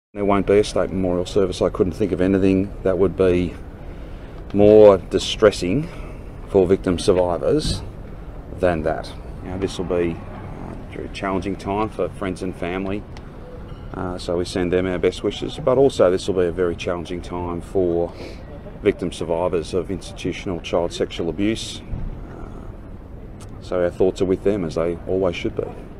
There won't be a state memorial service. I couldn't think of anything that would be more distressing for victim survivors than that. This will be a very challenging time for friends and family, so we send them our best wishes, but also this will be a very challenging time for victim survivors of institutional child sexual abuse, so our thoughts are with them, as they always should be.